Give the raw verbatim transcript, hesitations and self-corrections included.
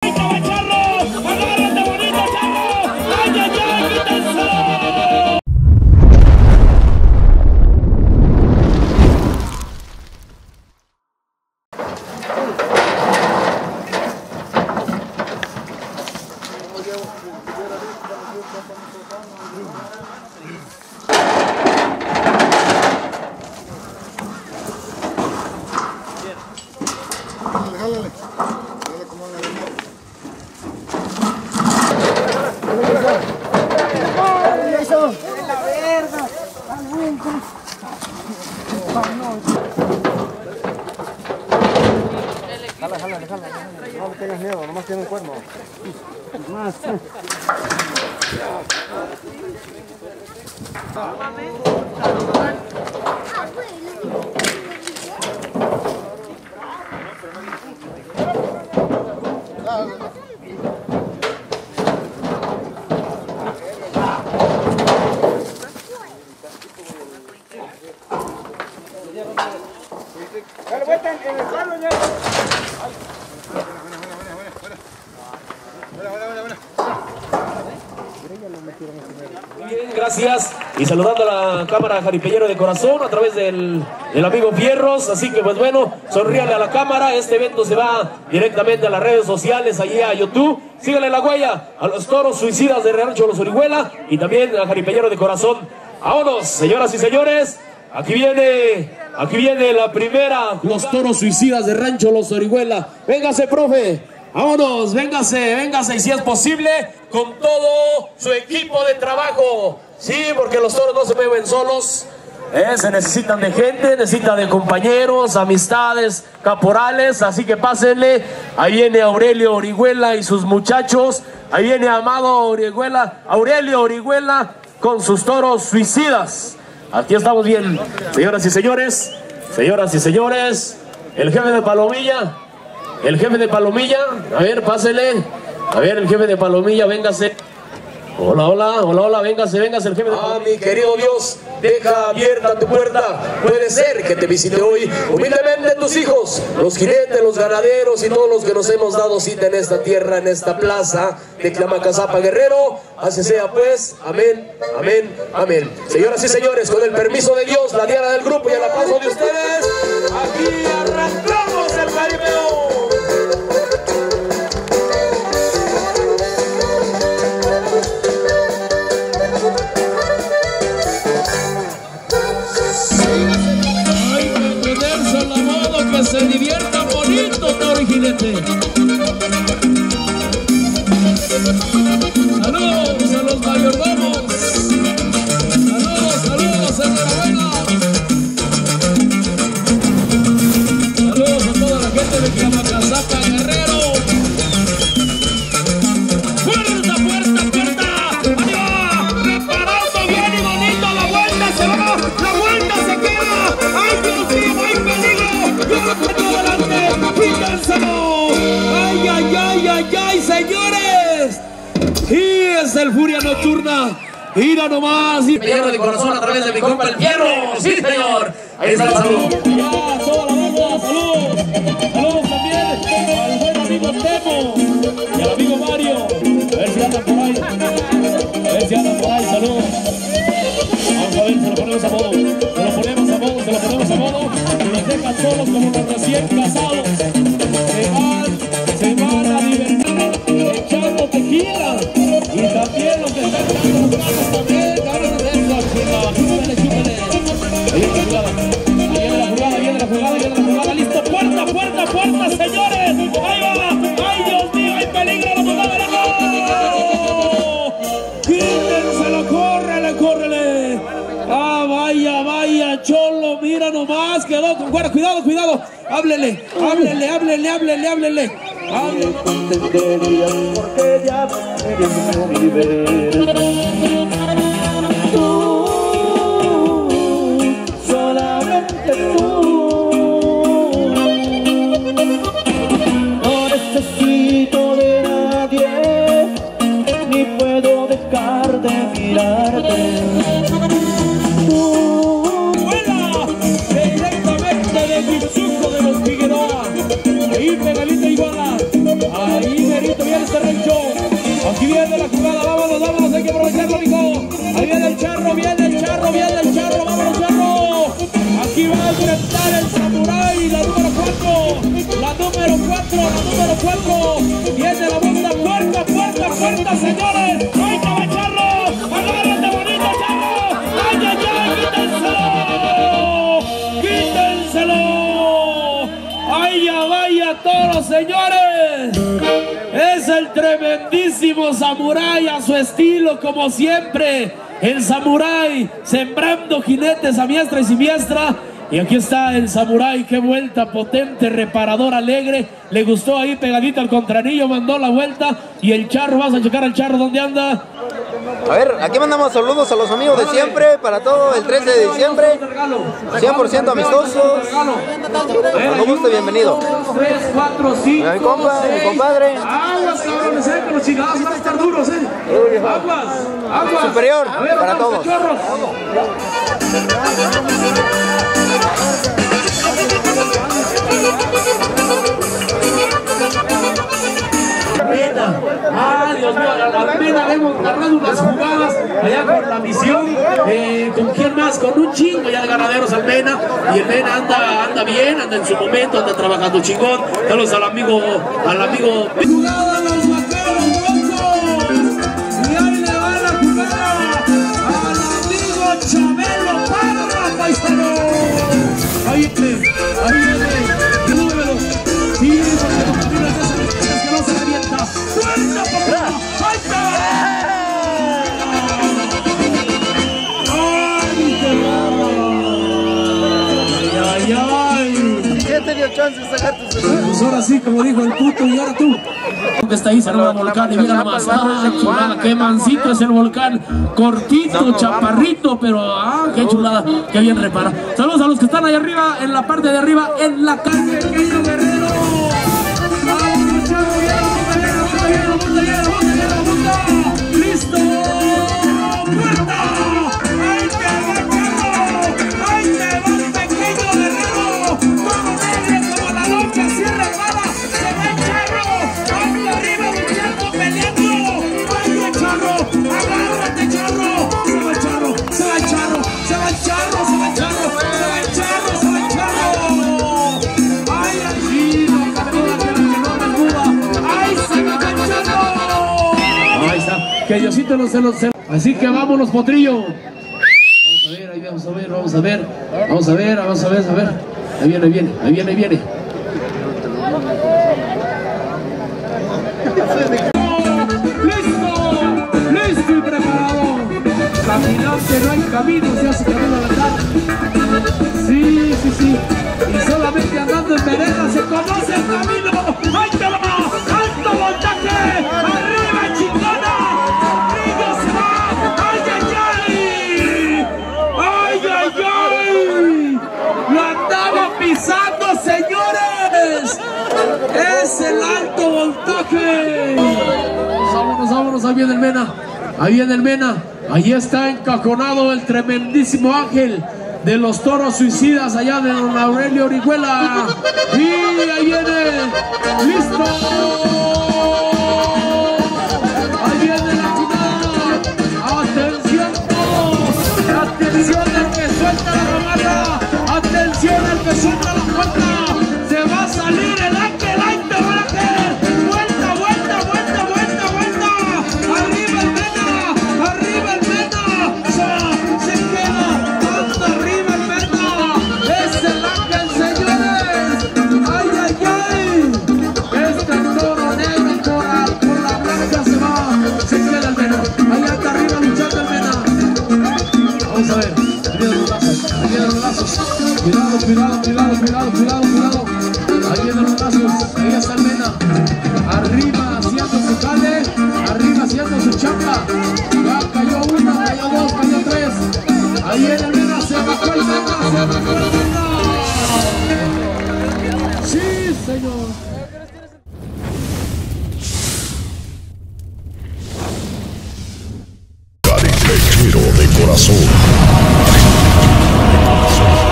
Ahí te va Charro. Agárrate bonito, Charro. Ay, ay, ay, quítenselo. Jálale, jálale como la verga. Eso. En la verga. Jala, jala, jala. No le tengas miedo, nomás tiene un cuerno. Más. Dale vuelta en el suelo ya. Bien, gracias. Y saludando a la cámara Jaripellero de Corazón a través del, del amigo Fierros. Así que pues bueno, sonríale a la cámara. Este evento se va directamente a las redes sociales, allí a YouTube. Síganle la huella a los toros suicidas de Rancho Los Orihuela y también a Jaripellero de Corazón. Vámonos, señoras y señores. Aquí viene, aquí viene la primera. Los toros suicidas de Rancho Los Orihuela. Véngase, profe. Vámonos, véngase, véngase, y si es posible, con todo su equipo de trabajo. Sí, porque los toros no se mueven solos. Eh, se necesitan de gente, necesitan de compañeros, amistades, caporales. Así que pásenle. Ahí viene Aurelio Orihuela y sus muchachos. Ahí viene Amado Orihuela, Aurelio Orihuela con sus toros suicidas. Aquí estamos bien, señoras y señores, señoras y señores. El jefe de Palomilla. El jefe de Palomilla, a ver, pásele. A ver, el jefe de Palomilla, véngase. Hola, hola, hola, hola, véngase, véngase el jefe de Palomilla. Ah, mi querido Dios, deja abierta tu puerta. Puede ser que te visite hoy humildemente tus hijos, los jinetes, los ganaderos y todos los que nos hemos dado cita en esta tierra, en esta plaza de Tlamacazapa, Guerrero. Así sea pues, amén, amén, amén. Señoras y señores, con el permiso de Dios, la diana del grupo y el aplauso de ustedes, aquí arrancamos el jaripeo. Se divierta bonito, toro y jinete. Saludos a los mayordomos. Saludos, saludos, enhorabuena. Saludos a toda la gente de Tlamacazapa, Guerrero. Puerta, puerta, puerta. Ahí va, preparando bien y bonito. La vuelta se va, la vuelta se queda. ¡Ay, Dios mío, hay peligro! ¡Ay, ay, ay, ay, ay, señores! Y es el Furia Nocturna. Mira nomás. Me lleno de corazón a través de mi compa el Fierro. ¡Sí, señor! Ahí está el saludo. Ya, toda la banda, saludos. Saludos también al buen amigo Temo y al amigo Mario. A ver si andan por ahí. A ver si andan por ahí, saludos. Vamos a ver, se lo ponemos a modo. Se lo ponemos a modo, se lo ponemos a modo. Y nos dejan solos como los recién casados. Se van, se van a divertir echando tequila. Y también los que están echando los brazos también. Cabrón de eso, chula. Chúpele, chúpele. Ahí viene la jugada. Ahí viene la jugada, viene la jugada, viene la jugada. Listo, puerta, puerta, puerta, señores. Ahí va. Ay, Dios mío, hay peligro. La jugada, ¡no! Quítenselo, córrele, córrele. Ah, vaya, vaya, Cholo, mira nomás, quedó con guarda, cuidado, cuidado, háblele, háblele, háblele, háblele, háblele, háblele. Porque ya eres mi ver. Tú, solamente tú. No necesito de nadie, ni puedo dejar de mirarte. De los Figueroa, ahí pegadito iguala, ahí merito el tremendísimo Samurai a su estilo, como siempre. El Samurai sembrando jinetes a diestra y siniestra. Y aquí está el Samurai, qué vuelta potente, reparador, alegre. Le gustó ahí pegadito al contranillo, mandó la vuelta. Y el Charro, vamos a checar al Charro, ¿dónde anda? A ver, aquí mandamos saludos a los amigos de siempre, para todo el trece de diciembre, cien por ciento amistosos. Cuando guste, bienvenido. tres, cuatro, cinco, Mi compa, mi compadre. Aguas, cabrones, eh, que los chingados van a estar duros, eh. Aguas, aguas. Superior, A ver, para vamos, todos. cachorros. Ah, Dios mío, a la pena le hemos agarrado unas jugadas allá con la misión. Eh, ¿Con quién más? Con un chingo ya de ganaderos al Mena. Y el Mena anda, anda bien, anda en su momento, anda trabajando chingón. Saludos al amigo, al amigo. Jugada a los vaqueros broncos. Y ahí le va la jugada al amigo Chabelo Parra, paisano. Ahí viene, ahí viene, número. Sí, porque los caminos de que no se revienta. ¡Suelta, papá! ¡Ahí está! ¡Ay, ay, ay! ¿Quién te dio chance de sacar tus Pues ahora sí, como dijo el puto, y ahora tú. Que está ahí, saluda al volcán y mira nomás. ¡Ah, chulada! ¡Qué mansito es el volcán! Cortito, chaparrito, pero ¡ah, qué chulada! ¡Qué bien repara! Saludos a los que están ahí arriba, en la parte de arriba, en la calle Pequeño Guerrero. ¡Listo! ¡Puerta! ¡Ahí te va, Carlos! ¡Ahí te va el Pequeño Guerrero! ¡Todo negro como la loca! ¡Cierra hermana! ¡Se va el Charro! ¡Hasta arriba luchando, peleando! ¡Vaya Charro! ¡Agárrate, Charro! ¡Se va el Charro! ¡Se va el Charro! ¡Se va el Charro! ¡Se va el Charro! ¡Se va el Charro! ¡Se va el Charro! ¡Ay, ay, sí! ¡No, campeona, que no me muda! ¡Ay, se va el Charro! Ahí está, que Diosito no se los... Así que vámonos, potrillo. Vamos a ver, ahí vamos a ver, vamos a ver. Vamos a ver, vamos a ver, a ver. Ahí viene, ahí viene, ahí viene, ahí viene. ¡Listo! ¡Listo y preparado! Caminante no hay camino, se hace camino a la tarde. Sí, sí, sí. Y solamente andando en vereda se conoce el camino. ¡Ahí te va! ¡Alto voltaje! ¡Arriba, chingona! ¡Río se va! ¡Ay, ay, ay! ¡Ay, ay, ay! ¡Lo andaba pisando, señores! ¡Es el alto voltaje! Vámonos, vámonos, ahí viene el Mena. Ahí viene el Mena. Ahí está encajonado el tremendísimo Ángel de los toros suicidas allá de don Aurelio Orihuela. Y ahí viene. ¡Listo! Ahí viene la jugada. ¡Atención todos! ¡Atención al que suelta la romana! ¡Atención al que suelta la puerta! ¡Se va a salir el Ángel! ¡Ahí te va, Ángel! ¡Vuelta, vuelta, vuelta, vuelta, vuelta! ¡Arriba el Mena! ¡Arriba el Mena! ¡Se, se queda! ¡Hasta arriba el Mena! ¡Es el Ángel, señores! ¡Ay, ay, ay! Este toro negro por la, por la blanca se va. Se queda el Mena. Ahí anda arriba luchando el Mena. Vamos a ver. Ahí vienen los lazos. Ahí vienen los lazos. Cuidado, cuidado, cuidado, cuidado, cuidado, cuidado. Ahí vienen los lazos. Ahí está el Mena. Arriba haciendo su jale. Arriba haciendo su chamba. Ya cayó una, cayó dos, cayó tres. Ahí viene el Mena. Se bajó el Mena. Se bajó el Mena. Sí, señor. Caripechero de corazón.